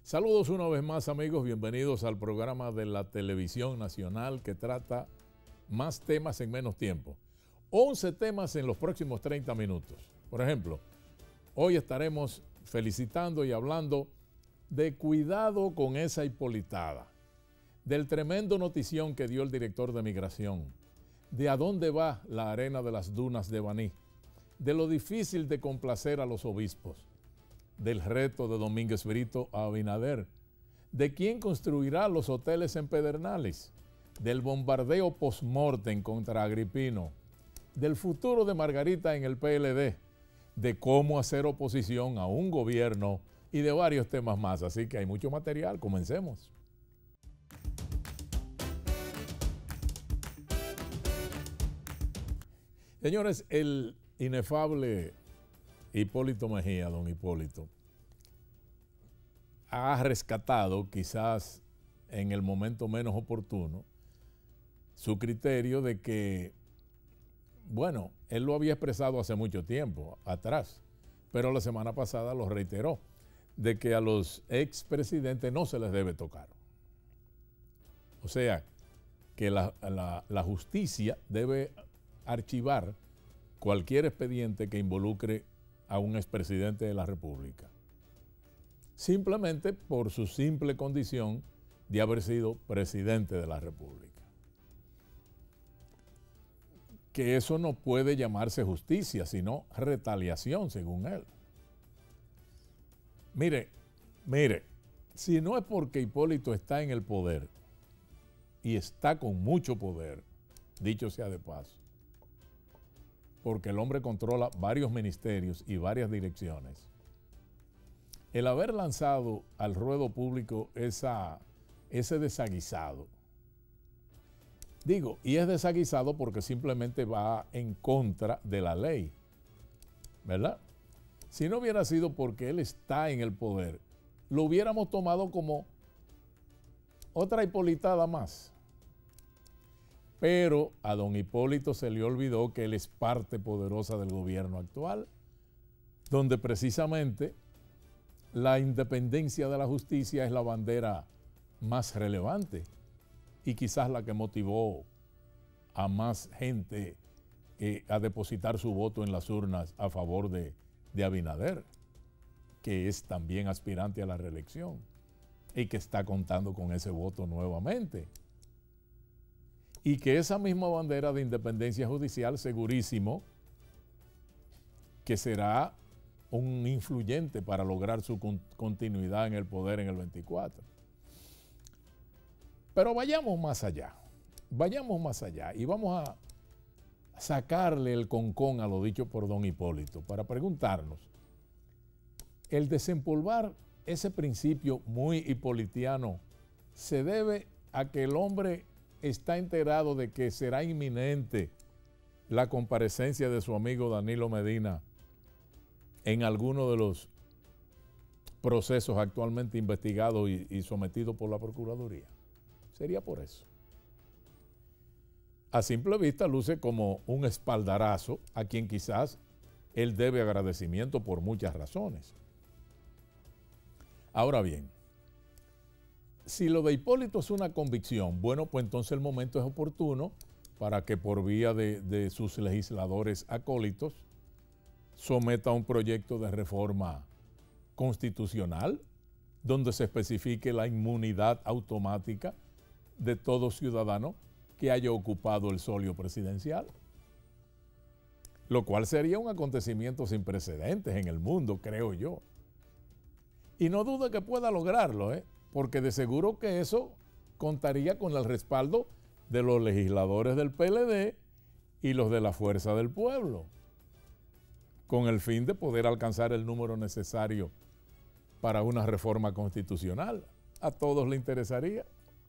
Saludos una vez más, amigos, bienvenidos al programa de la Televisión Nacional que trata más temas en menos tiempo. 11 temas en los próximos 30 minutos. Por ejemplo, hoy estaremos felicitando y hablando de cuidado con esa hipolitada, del tremendo notición que dio el director de Migración, de a dónde va la arena de las dunas de Baní, de lo difícil de complacer a los obispos, del reto de Domínguez Brito a Abinader, de quién construirá los hoteles en Pedernales, del bombardeo post-mortem contra Agripino, del futuro de Margarita en el PLD, de cómo hacer oposición a un gobierno y de varios temas más. Así que hay mucho material, comencemos. Señores, el inefable Hipólito Mejía, don Hipólito, ha rescatado, quizás en el momento menos oportuno, su criterio de que, bueno, él lo había expresado hace mucho tiempo atrás, pero la semana pasada lo reiteró, de que a los expresidentes no se les debe tocar. O sea, que la justicia debe archivar cualquier expediente que involucre a un expresidente de la República, simplemente por su simple condición de haber sido presidente de la República. Que eso no puede llamarse justicia, sino retaliación, según él. Mire, si no es porque Hipólito está en el poder, y está con mucho poder, dicho sea de paso, porque el hombre controla varios ministerios y varias direcciones, el haber lanzado al ruedo público ese desaguisado, digo, y es desaguisado porque simplemente va en contra de la ley, ¿verdad? Si no hubiera sido porque él está en el poder, lo hubiéramos tomado como otra hipolitada más. Pero a don Hipólito se le olvidó que él es parte poderosa del gobierno actual, donde precisamente la independencia de la justicia es la bandera más relevante y quizás la que motivó a más gente a depositar su voto en las urnas a favor de Abinader, que es también aspirante a la reelección y que está contando con ese voto nuevamente. Y que esa misma bandera de independencia judicial, segurísimo, que será un influyente para lograr su continuidad en el poder en el 24. Pero vayamos más allá y vamos a sacarle el concón a lo dicho por don Hipólito para preguntarnos, el desempolvar ese principio muy hipolitiano se debe a que el hombre está enterado de que será inminente la comparecencia de su amigo Danilo Medina en alguno de los procesos actualmente investigados y sometidos por la Procuraduría. Sería por eso. A simple vista luce como un espaldarazo a quien quizás él debe agradecimiento por muchas razones. Ahora bien, si lo de Hipólito es una convicción, bueno, pues entonces el momento es oportuno para que por vía de sus legisladores acólitos someta un proyecto de reforma constitucional donde se especifique la inmunidad automática de todo ciudadano que haya ocupado el solio presidencial, lo cual sería un acontecimiento sin precedentes en el mundo, creo yo. Y no dudo que pueda lograrlo, porque de seguro que eso contaría con el respaldo de los legisladores del PLD y los de la Fuerza del Pueblo, con el fin de poder alcanzar el número necesario para una reforma constitucional. A todos le interesaría.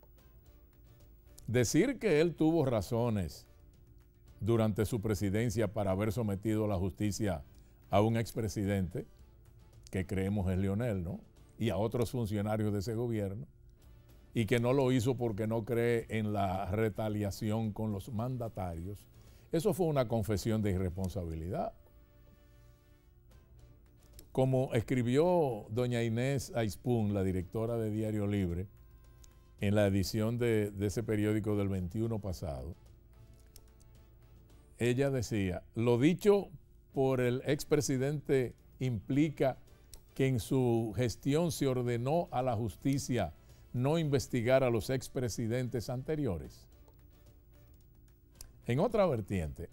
Decir que él tuvo razones durante su presidencia para haber sometido a la justicia a un expresidente, que creemos es Leonel, ¿no?, y a otros funcionarios de ese gobierno, y que no lo hizo porque no cree en la retaliación con los mandatarios, eso fue una confesión de irresponsabilidad. como escribió doña Inés Aispun, la directora de Diario Libre, en la edición de ese periódico del 21 pasado, ella decía, lo dicho por el expresidente implica que en su gestión se ordenó a la justicia no investigar a los expresidentes anteriores. En otra vertiente,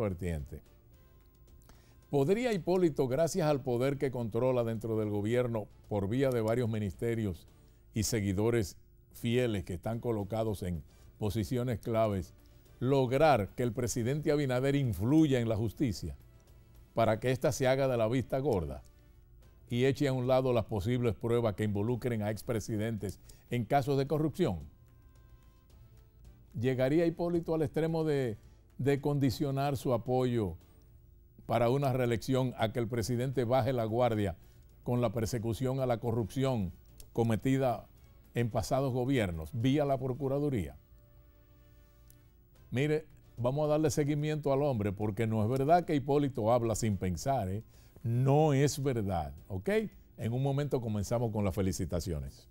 ¿podría Hipólito, gracias al poder que controla dentro del gobierno por vía de varios ministerios y seguidores fieles que están colocados en posiciones claves, lograr que el presidente Abinader influya en la justicia para que ésta se haga de la vista gorda y eche a un lado las posibles pruebas que involucren a expresidentes en casos de corrupción? ¿Llegaría Hipólito al extremo de condicionar su apoyo para una reelección a que el presidente baje la guardia con la persecución a la corrupción cometida en pasados gobiernos vía la Procuraduría? Mire, vamos a darle seguimiento al hombre porque no es verdad que Hipólito habla sin pensar, ¿eh? No es verdad, ¿ok? En un momento comenzamos con las felicitaciones.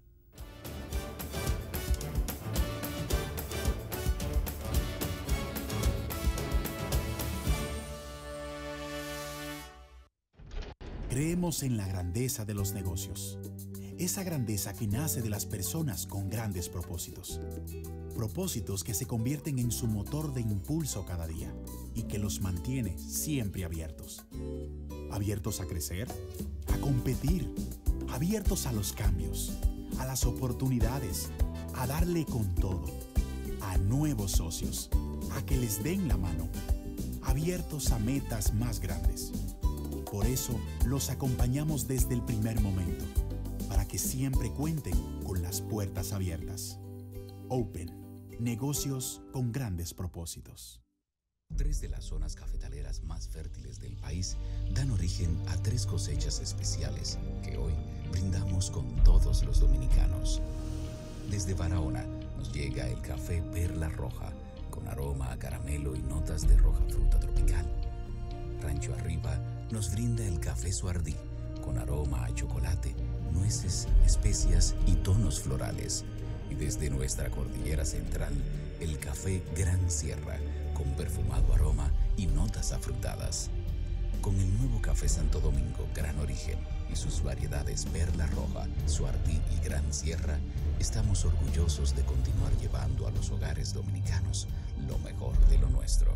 Creemos en la grandeza de los negocios. Esa grandeza que nace de las personas con grandes propósitos. Propósitos que se convierten en su motor de impulso cada día y que los mantiene siempre abiertos. Abiertos a crecer, a competir, abiertos a los cambios, a las oportunidades, a darle con todo, a nuevos socios, a que les den la mano, abiertos a metas más grandes. Por eso los acompañamos desde el primer momento, para que siempre cuenten con las puertas abiertas. Open, negocios con grandes propósitos. 3 de las zonas cafetaleras más fértiles del país dan origen a 3 cosechas especiales que hoy brindamos con todos los dominicanos. Desde Barahona nos llega el café Perla Roja, con aroma a caramelo y notas de roja fruta tropical. Rancho Arriba nos brinda el café Suardí, con aroma a chocolate, nueces, especias y tonos florales. Y desde nuestra cordillera central, el café Gran Sierra, con perfumado aroma y notas afrutadas. Con el nuevo café Santo Domingo Gran Origen y sus variedades Perla Roja, Suardí y Gran Sierra, estamos orgullosos de continuar llevando a los hogares dominicanos lo mejor de lo nuestro.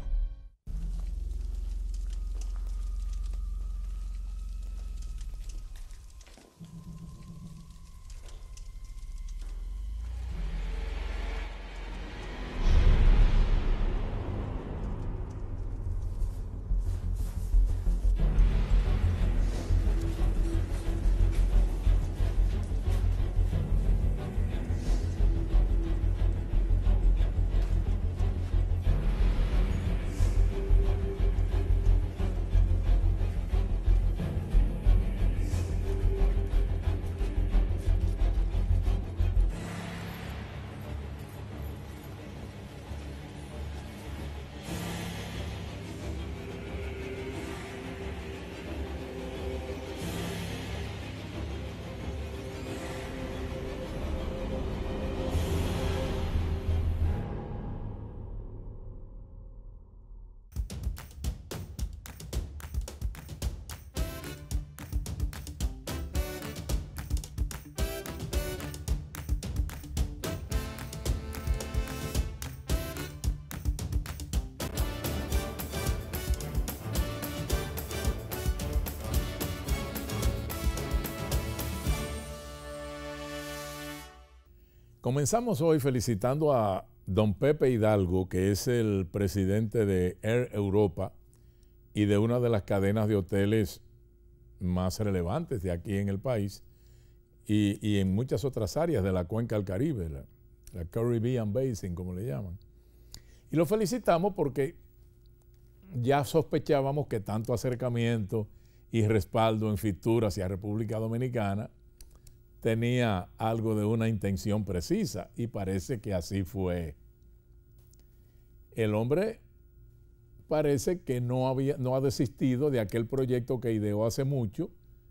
Comenzamos hoy felicitando a don Pepe Hidalgo, que es el presidente de Air Europa y de una de las cadenas de hoteles más relevantes de aquí en el país y en muchas otras áreas de la cuenca del Caribe, la Caribbean Basin, como le llaman. Y lo felicitamos porque ya sospechábamos que tanto acercamiento y respaldo en Fitur hacia República Dominicana tenía algo de una intención precisa y parece que así fue. El hombre parece que no ha desistido de aquel proyecto que ideó hace mucho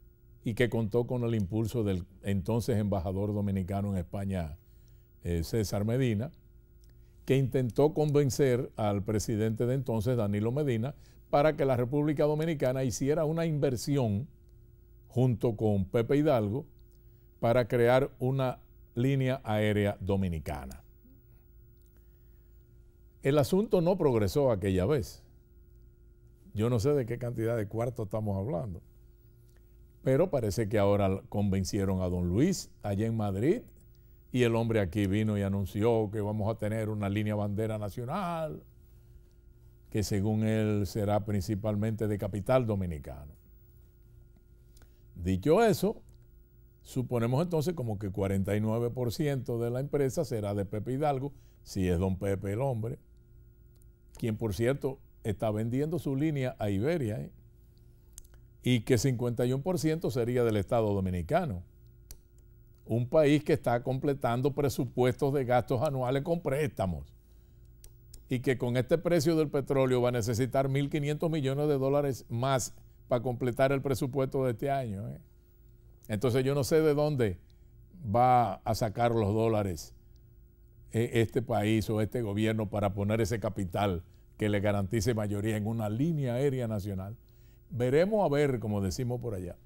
y que contó con el impulso del entonces embajador dominicano en España, César Medina, que intentó convencer al presidente de entonces, Danilo Medina, para que la República Dominicana hiciera una inversión junto con Pepe Hidalgo para crear una línea aérea dominicana. El asunto no progresó aquella vez. Yo no sé de qué cantidad de cuartos estamos hablando, pero parece que ahora convencieron a don Luis allá en Madrid y el hombre aquí vino y anunció que vamos a tener una línea bandera nacional que según él será principalmente de capital dominicano. Dicho eso, suponemos entonces como que 49% de la empresa será de Pepe Hidalgo, si es don Pepe el hombre, quien por cierto está vendiendo su línea a Iberia, y que 51% sería del Estado Dominicano, un país que está completando presupuestos de gastos anuales con préstamos y que con este precio del petróleo va a necesitar 1.500 millones de dólares más para completar el presupuesto de este año. Entonces yo no sé de dónde va a sacar los dólares este país o este gobierno para poner ese capital que le garantice mayoría en una línea aérea nacional. Veremos a ver, como decimos por allá.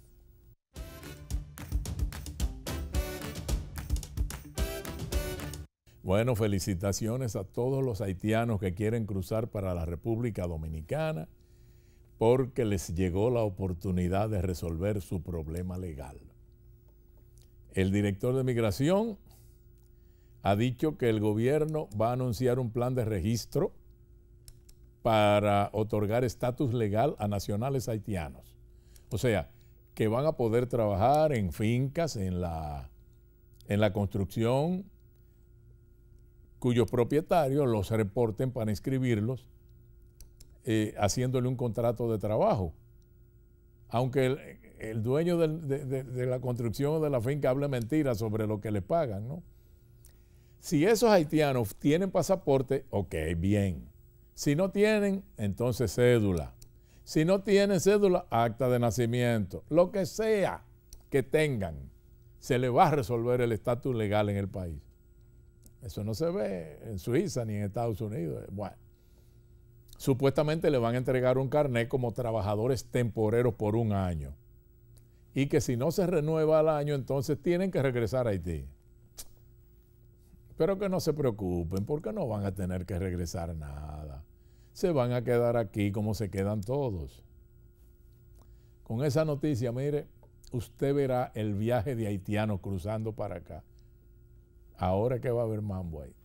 Bueno, felicitaciones a todos los haitianos que quieren cruzar para la República Dominicana porque les llegó la oportunidad de resolver su problema legal. El director de Migración ha dicho que el gobierno va a anunciar un plan de registro para otorgar estatus legal a nacionales haitianos. O sea, que van a poder trabajar en fincas, en la construcción, cuyos propietarios los reporten para inscribirlos, haciéndole un contrato de trabajo. Aunque el dueño de la construcción o de la finca hable mentiras sobre lo que le pagan, ¿no? Si esos haitianos tienen pasaporte, ok, bien. Si no tienen, entonces cédula. Si no tienen cédula, acta de nacimiento. Lo que sea que tengan, se le va a resolver el estatus legal en el país. Eso no se ve en Suiza ni en Estados Unidos. Bueno, supuestamente le van a entregar un carnet como trabajadores temporeros por un año. Y que si no se renueva al año, entonces tienen que regresar a Haití. Pero que no se preocupen, porque no van a tener que regresar nada. Se van a quedar aquí como se quedan todos. Con esa noticia, mire, usted verá el viaje de haitianos cruzando para acá. Ahora que va a haber mambo ahí.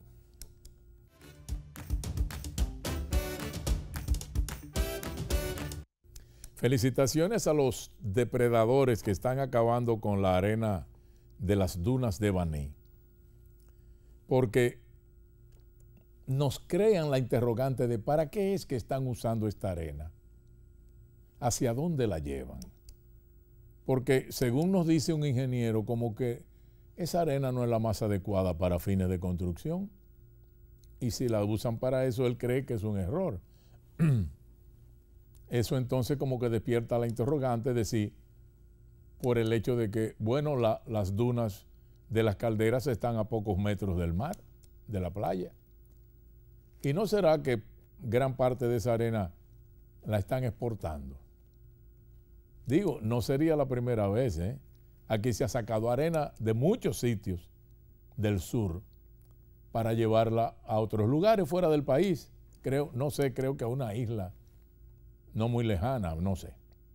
Felicitaciones a los depredadores que están acabando con la arena de las dunas de Baní, porque nos crean la interrogante de ¿para qué es que están usando esta arena? ¿Hacia dónde la llevan? Porque según nos dice un ingeniero, como que esa arena no es la más adecuada para fines de construcción, y si la usan para eso, él cree que es un error. Eso entonces como que despierta la interrogante de si, por el hecho de que, bueno, las dunas de las calderas están a pocos metros del mar, de la playa. ¿Y no será que gran parte de esa arena la están exportando? Digo, no sería la primera vez, ¿eh? Aquí se ha sacado arena de muchos sitios del sur para llevarla a otros lugares fuera del país. Creo que a una isla no muy lejana, no sé.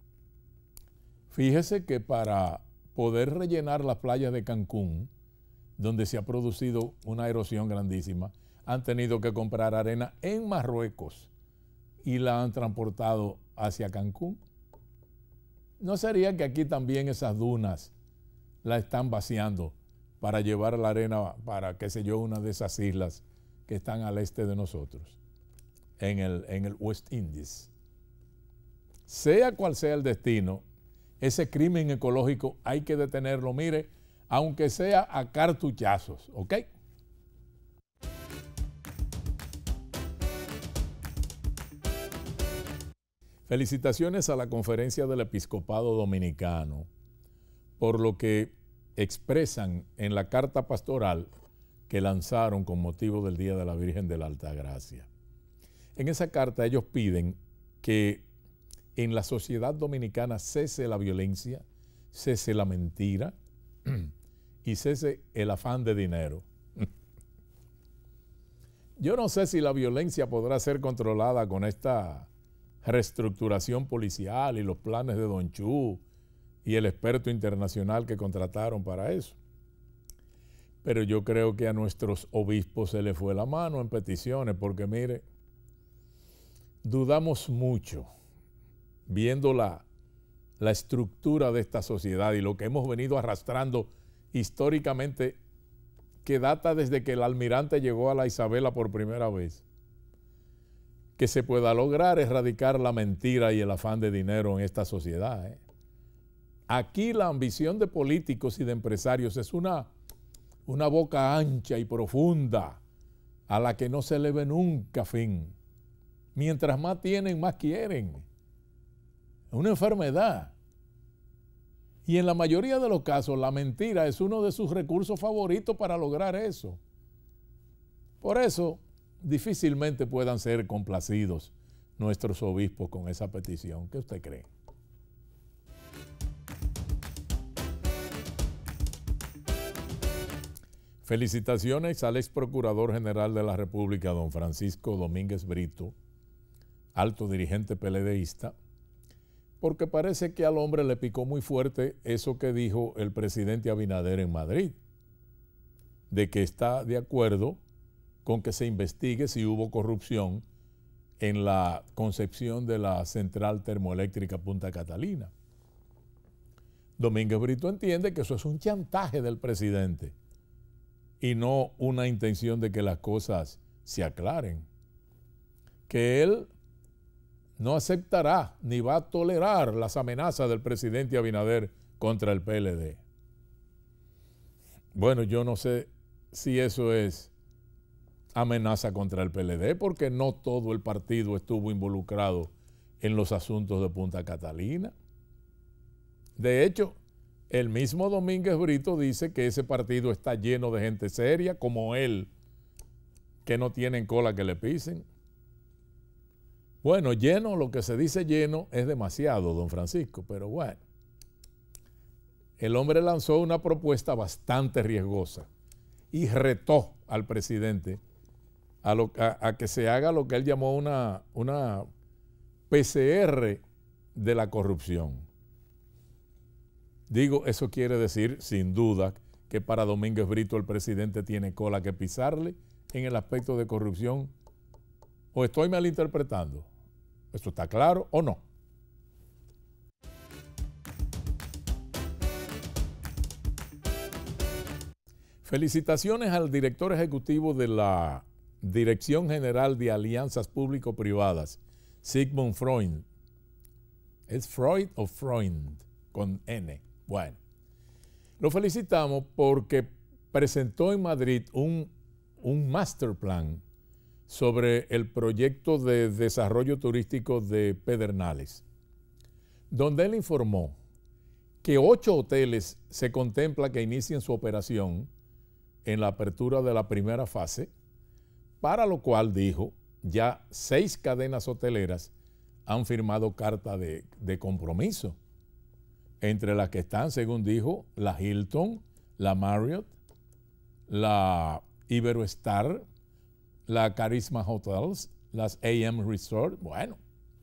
Fíjese que para poder rellenar las playas de Cancún, donde se ha producido una erosión grandísima, han tenido que comprar arena en Marruecos y la han transportado hacia Cancún. ¿No sería que aquí también esas dunas la están vaciando para llevar la arena para, qué sé yo, una de esas islas que están al este de nosotros, en el West Indies? Sea cual sea el destino, ese crimen ecológico hay que detenerlo, mire, aunque sea a cartuchazos, ¿ok? Felicitaciones a la Conferencia del Episcopado Dominicano por lo que expresan en la carta pastoral que lanzaron con motivo del Día de la Virgen de la Altagracia. En esa carta ellos piden que en la sociedad dominicana cese la violencia, cese la mentira y cese el afán de dinero. Yo no sé si la violencia podrá ser controlada con esta reestructuración policial y los planes de Don Chu y el experto internacional que contrataron para eso. Pero yo creo que a nuestros obispos se les fue la mano en peticiones, porque mire, dudamos mucho, viendo la estructura de esta sociedad y lo que hemos venido arrastrando históricamente, que data desde que el almirante llegó a la Isabela por primera vez, que se pueda lograr erradicar la mentira y el afán de dinero en esta sociedad, ¿eh? Aquí la ambición de políticos y de empresarios es una boca ancha y profunda a la que no se le ve nunca fin. Mientras más tienen, más quieren. Es una enfermedad. Y en la mayoría de los casos, la mentira es uno de sus recursos favoritos para lograr eso. Por eso, difícilmente puedan ser complacidos nuestros obispos con esa petición. ¿Qué usted cree? Felicitaciones al ex procurador general de la República, don Francisco Domínguez Brito, alto dirigente PLDista, porque parece que al hombre le picó muy fuerte eso que dijo el presidente Abinader en Madrid, de que está de acuerdo con que se investigue si hubo corrupción en la concepción de la central termoeléctrica Punta Catalina. Domínguez Brito entiende que eso es un chantaje del presidente y no una intención de que las cosas se aclaren, que él no aceptará ni va a tolerar las amenazas del presidente Abinader contra el PLD. Bueno, yo no sé si eso es amenaza contra el PLD, porque no todo el partido estuvo involucrado en los asuntos de Punta Catalina. De hecho, el mismo Domínguez Brito dice que ese partido está lleno de gente seria, como él, que no tienen cola que le pisen. Bueno, lleno, lo que se dice lleno es demasiado, don Francisco, pero bueno. El hombre lanzó una propuesta bastante riesgosa y retó al presidente a que se haga lo que él llamó una PCR de la corrupción. Digo, eso quiere decir, sin duda, que para Domínguez Brito el presidente tiene cola que pisarle en el aspecto de corrupción. ¿O estoy malinterpretando? ¿Esto está claro o no? Felicitaciones al director ejecutivo de la Dirección General de Alianzas Público-Privadas, Sigmund Freud. ¿Es Freud o Freund? Con N. Bueno, lo felicitamos porque presentó en Madrid un master plan sobre el proyecto de desarrollo turístico de Pedernales, donde él informó que 8 hoteles se contempla que inicien su operación en la apertura de la primera fase, para lo cual, dijo, ya 6 cadenas hoteleras han firmado carta de compromiso, entre las que están, según dijo, la Hilton, la Marriott, la Iberoestar, la Carisma Hotels, las AM Resort. Bueno,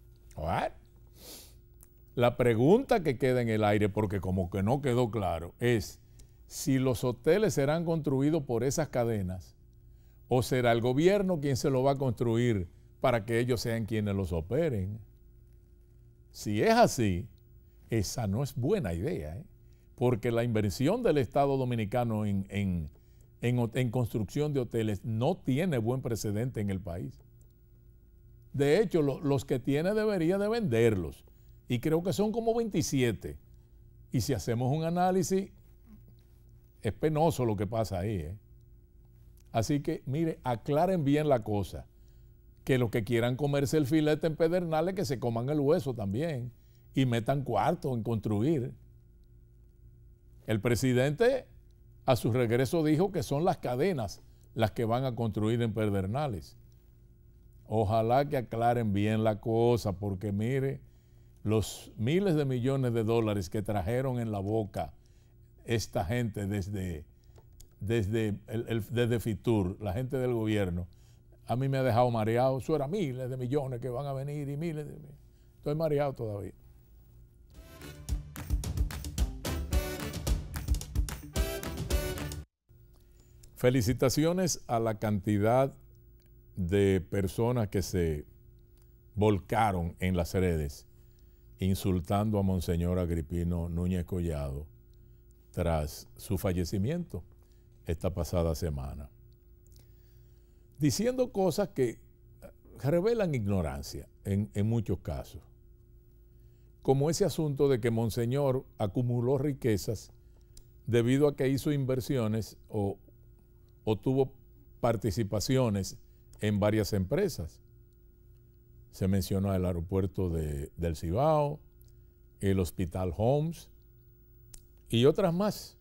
la pregunta que queda en el aire, porque como que no quedó claro, es si los hoteles serán construidos por esas cadenas o será el gobierno quien se lo va a construir para que ellos sean quienes los operen. Si es así, esa no es buena idea, ¿eh? Porque la inversión del Estado Dominicano en construcción de hoteles no tiene buen precedente en el país. De hecho, los que tiene debería de venderlos, y creo que son como 27. Y si hacemos un análisis, es penoso lo que pasa ahí, ¿eh? Así que, mire, aclaren bien la cosa, que los que quieran comerse el filete en Pedernales, que se coman el hueso también, y metan cuarto en construir. El presidente a su regreso dijo que son las cadenas las que van a construir en Pedernales. Ojalá que aclaren bien la cosa, porque mire, los miles de millones de dólares que trajeron en la boca esta gente desde Fitur, la gente del gobierno, a mí me ha dejado mareado. Eso era miles de millones que van a venir y miles de millones. Estoy mareado todavía. Felicitaciones a la cantidad de personas que se volcaron en las redes insultando a Monseñor Agripino Núñez Collado tras su fallecimiento esta pasada semana, diciendo cosas que revelan ignorancia en muchos casos, como ese asunto de que Monseñor acumuló riquezas debido a que hizo inversiones o tuvo participaciones en varias empresas. Se mencionó el aeropuerto del Cibao, el Hospital Homs y otras más.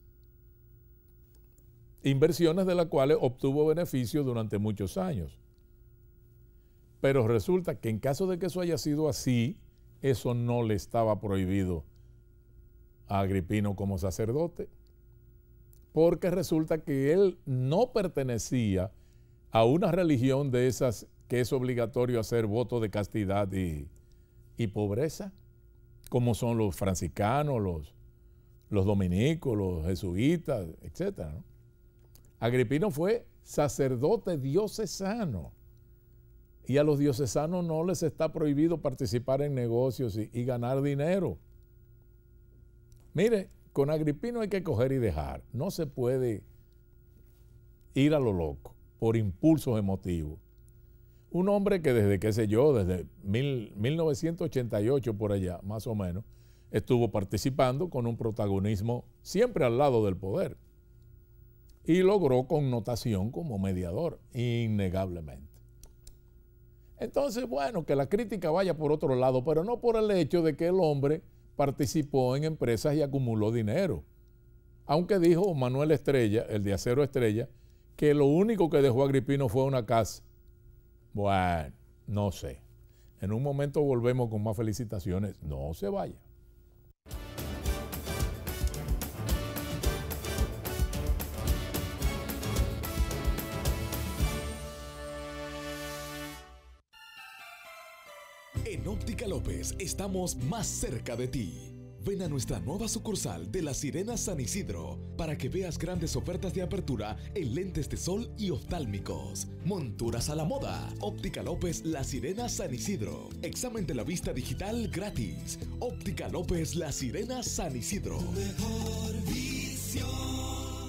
Inversiones de las cuales obtuvo beneficios durante muchos años. Pero resulta que en caso de que eso haya sido así, eso no le estaba prohibido a Agripino como sacerdote, porque resulta que él no pertenecía a una religión de esas que es obligatorio hacer voto de castidad y pobreza, como son los franciscanos, los dominicos, los jesuitas, etc., ¿no? Agripino fue sacerdote diocesano, y a los diocesanos no les está prohibido participar en negocios y ganar dinero. Mire, con Agripino hay que coger y dejar. No se puede ir a lo loco por impulsos emotivos. Un hombre que desde, qué sé yo, desde 1988 por allá, más o menos, estuvo participando con un protagonismo siempre al lado del poder y logró connotación como mediador, innegablemente. Entonces, bueno, que la crítica vaya por otro lado, pero no por el hecho de que el hombre participó en empresas y acumuló dinero. Aunque dijo Manuel Estrella, el de Acero Estrella, que lo único que dejó Agripino fue una casa. Bueno, no sé. En un momento volvemos con más felicitaciones. No se vaya. En Óptica López estamos más cerca de ti. Ven a nuestra nueva sucursal de La Sirena San Isidro para que veas grandes ofertas de apertura en lentes de sol y oftálmicos. Monturas a la moda. Óptica López La Sirena San Isidro. Examen de la vista digital gratis. Óptica López La Sirena San Isidro. Tu mejor visión.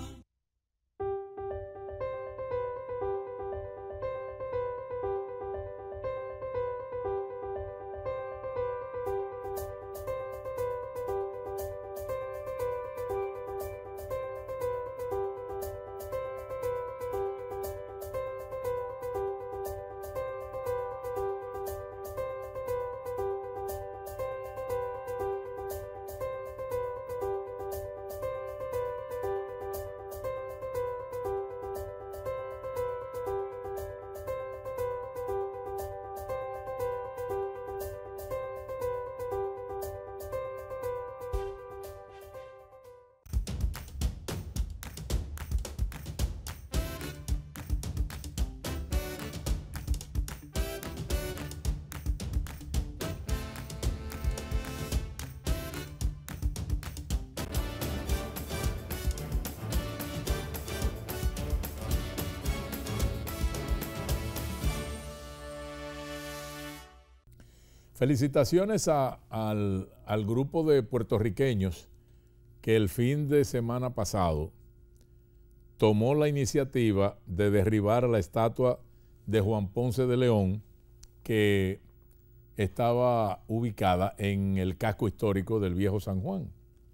Felicitaciones al grupo de puertorriqueños que el fin de semana pasado tomó la iniciativa de derribar la estatua de Juan Ponce de León que estaba ubicada en el casco histórico del Viejo San Juan.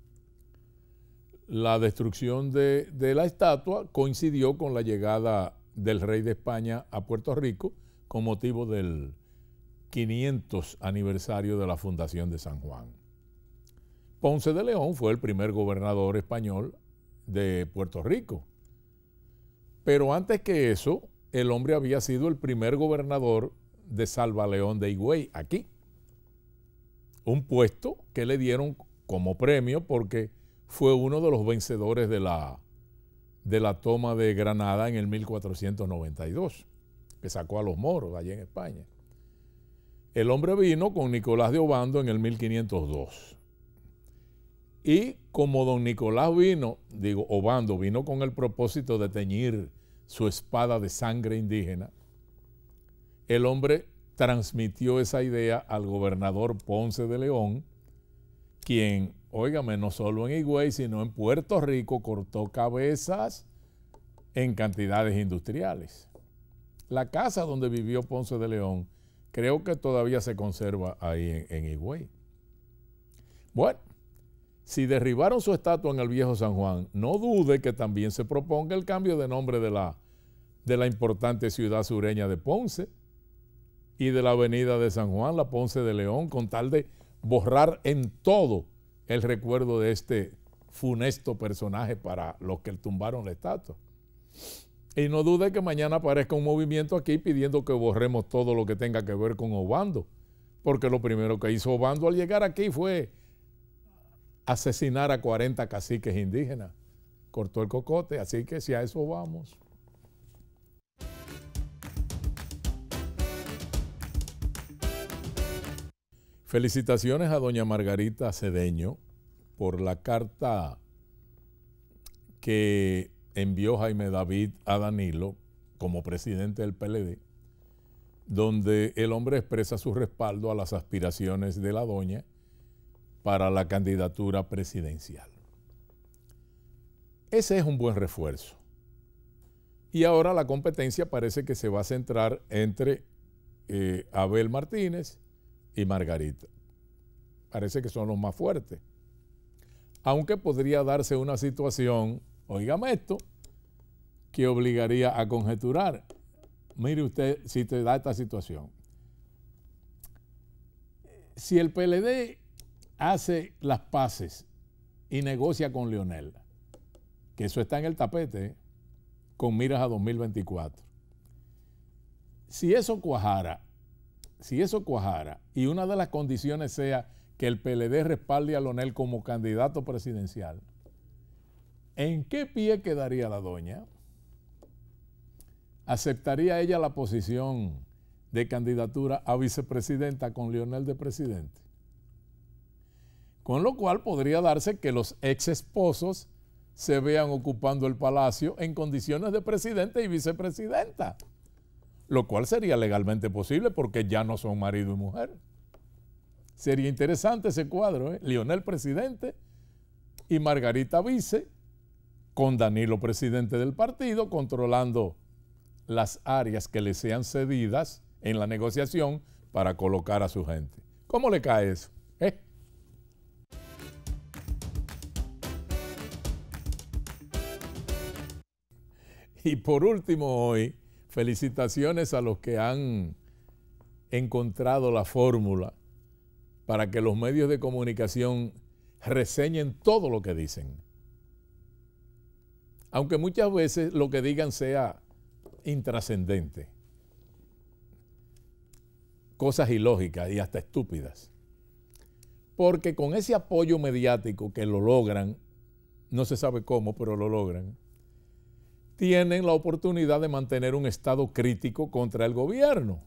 La destrucción de la estatua coincidió con la llegada del rey de España a Puerto Rico con motivo del 500 aniversario de la fundación de San Juan. Ponce de León fue el primer gobernador español de Puerto Rico. Pero antes que eso, el hombre había sido el primer gobernador de Salvaleón de Higüey, aquí. Un puesto que le dieron como premio porque fue uno de los vencedores de la toma de Granada en el 1492, que sacó a los moros allá en España. El hombre vino con Nicolás de Obando en el 1502. Y como don Nicolás Obando vino con el propósito de teñir su espada de sangre indígena, el hombre transmitió esa idea al gobernador Ponce de León, quien, óigame, no solo en Higüey, sino en Puerto Rico cortó cabezas en cantidades industriales. La casa donde vivió Ponce de León creo que todavía se conserva ahí en Higüey. Bueno, si derribaron su estatua en el Viejo San Juan, no dude que también se proponga el cambio de nombre de la importante ciudad sureña de Ponce y de la avenida de San Juan, la Ponce de León, con tal de borrar en todo el recuerdo de este funesto personaje para los que tumbaron la estatua. Y no dude que mañana aparezca un movimiento aquí pidiendo que borremos todo lo que tenga que ver con Obando, porque lo primero que hizo Obando al llegar aquí fue asesinar a 40 caciques indígenas. Cortó el cocote, así que si a eso vamos. Felicitaciones a doña Margarita Cedeño por la carta que envió Jaime David a Danilo como presidente del PLD, donde el hombre expresa su respaldo a las aspiraciones de la doña para la candidatura presidencial. Ese es un buen refuerzo. Y ahora la competencia parece que se va a centrar entre Abel Martínez y Margarita. Parece que son los más fuertes. Aunque podría darse una situación, óigame esto, que obligaría a conjeturar. Mire usted si te da esta situación. Si el PLD hace las paces y negocia con Leonel, que eso está en el tapete, con miras a 2024. Si eso cuajara y una de las condiciones sea que el PLD respalde a Leonel como candidato presidencial, ¿en qué pie quedaría la doña? ¿Aceptaría ella la posición de candidatura a vicepresidenta con Leonel de presidente? Con lo cual podría darse que los ex esposos se vean ocupando el palacio en condiciones de presidente y vicepresidenta, lo cual sería legalmente posible porque ya no son marido y mujer. Sería interesante ese cuadro, ¿eh? Leonel presidente y Margarita vice, con Danilo presidente del partido, controlando las áreas que le sean cedidas en la negociación para colocar a su gente. ¿Cómo le cae eso? Y por último hoy, felicitaciones a los que han encontrado la fórmula para que los medios de comunicación reseñen todo lo que dicen. Aunque muchas veces lo que digan sea intrascendente. Cosas ilógicas y hasta estúpidas. Porque con ese apoyo mediático que lo logran, no se sabe cómo, pero lo logran, tienen la oportunidad de mantener un estado crítico contra el gobierno.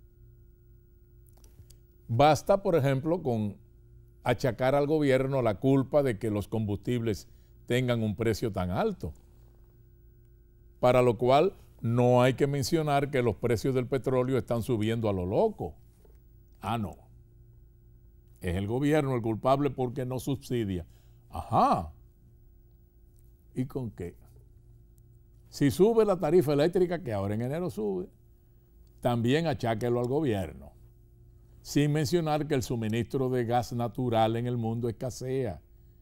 Basta, por ejemplo, con achacar al gobierno la culpa de que los combustibles tengan un precio tan alto, para lo cual no hay que mencionar que los precios del petróleo están subiendo a lo loco. Ah, no. Es el gobierno el culpable porque no subsidia. Ajá. ¿Y con qué? Si sube la tarifa eléctrica, que ahora en enero sube, también acháquelo al gobierno. Sin mencionar que el suministro de gas natural en el mundo escasea.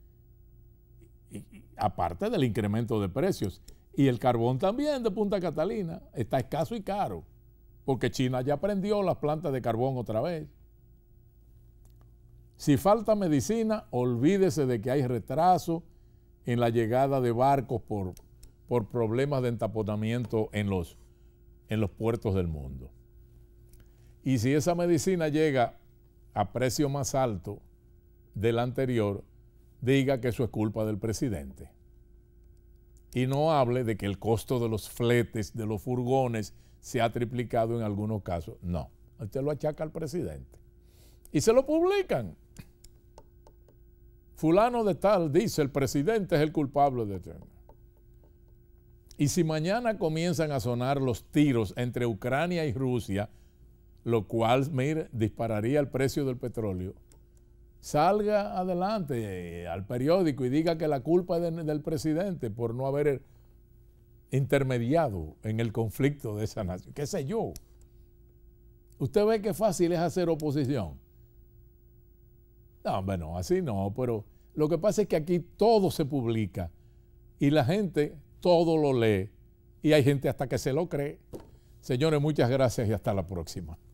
Y aparte del incremento de precios. Y el carbón también de Punta Catalina está escaso y caro, porque China ya prendió las plantas de carbón otra vez. Si falta medicina, olvídese de que hay retraso en la llegada de barcos por problemas de entaponamiento en los puertos del mundo. Y si esa medicina llega a precio más alto del anterior, diga que eso es culpa del presidente. Y no hable de que el costo de los fletes, de los furgones, se ha triplicado en algunos casos. No, usted lo achaca al presidente. Y se lo publican. Fulano de tal dice, el presidente es el culpable de esto. Y si mañana comienzan a sonar los tiros entre Ucrania y Rusia, lo cual, mire, dispararía el precio del petróleo, salga adelante al periódico y diga que la culpa es del presidente por no haber intermediado en el conflicto de esa nación. ¿Qué sé yo? Usted ve qué fácil es hacer oposición. No, bueno, así no, pero lo que pasa es que aquí todo se publica y la gente todo lo lee y hay gente hasta que se lo cree. Señores, muchas gracias y hasta la próxima.